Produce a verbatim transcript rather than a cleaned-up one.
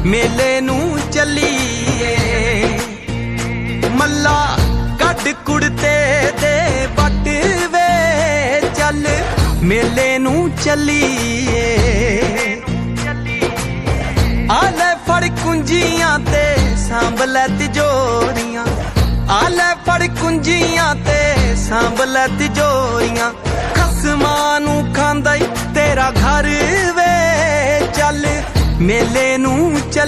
मेले नू चलीए। मल्ला कड कुड़ते दे बट वे चल मेले नू चलीए। आले फड़ कुंजियां ते सांभ लै तिजोरियां, आले फड़ कुंजियां ते सांभ लै तिजोरियां। खसमां नू खांदा ई तेरा घर वे चल मेले नू